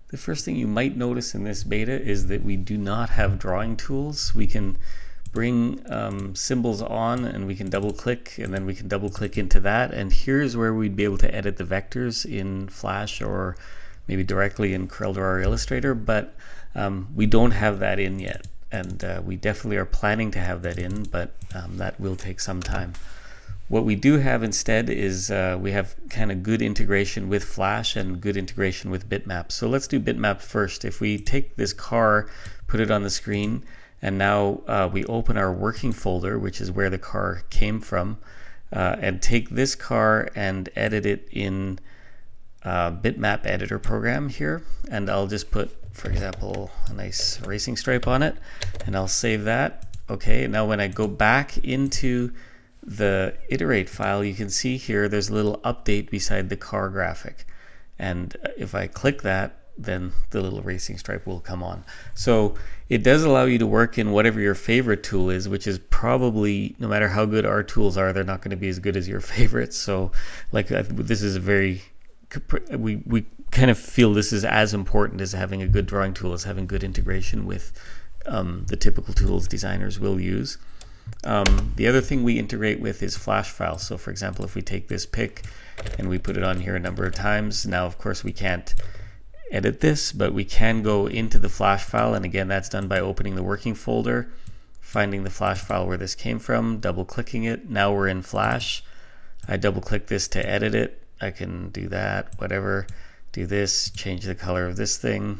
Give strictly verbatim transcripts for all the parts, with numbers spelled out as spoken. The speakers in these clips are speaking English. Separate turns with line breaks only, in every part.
The first thing you might notice in this beta is that we do not have drawing tools. We can bring um, symbols on and we can double click, and then we can double click into that, and here's where we'd be able to edit the vectors in Flash or maybe directly in CorelDRAW or Illustrator, but um, we don't have that in yet, and uh, we definitely are planning to have that in, but um, that will take some time. What we do have instead is uh, we have kind of good integration with Flash and good integration with bitmap. So let's do bitmap first. If we take this car, put it on the screen, and now uh, we open our working folder, which is where the car came from, uh, and take this car and edit it in uh, bitmap editor program here, and I'll just put, for example, a nice racing stripe on it, and I'll save that. Okay, now when I go back into the iterate file, you can see here there's a little update beside the car graphic, and if I click that, then the little racing stripe will come on. So it does allow you to work in whatever your favorite tool is, which is probably, no matter how good our tools are, they're not going to be as good as your favorites. So like this is a very, we, we kind of feel this is as important as having a good drawing tool, as having good integration with um, the typical tools designers will use. Um, the other thing we integrate with is Flash files. So for example, if we take this pic and we put it on here a number of times, now of course we can't edit this, but we can go into the Flash file, and again that's done by opening the working folder, finding the Flash file where this came from, double clicking it. Now we're in Flash. I double click this to edit it. I can do that, whatever, do this, change the color of this thing.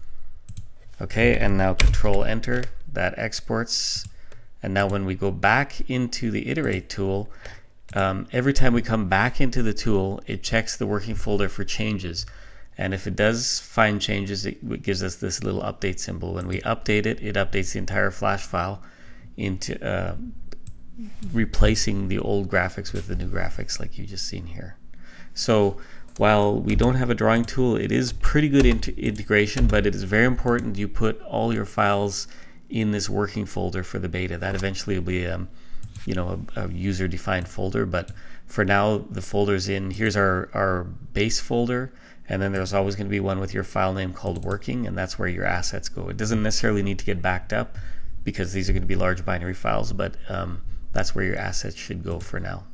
Okay, and now control enter, that exports. And now when we go back into the iterate tool, um, every time we come back into the tool, it checks the working folder for changes. And if it does find changes, it gives us this little update symbol. When we update it, it updates the entire Flash file into uh, replacing the old graphics with the new graphics like you just seen here. So while we don't have a drawing tool, it is pretty good int integration, but it is very important you put all your files in this working folder for the beta. That eventually will be um, you know, a, a user-defined folder, but for now the folder's in. Here's our, our base folder, and then there's always going to be one with your file name called working, and that's where your assets go. It doesn't necessarily need to get backed up because these are going to be large binary files, but um, that's where your assets should go for now.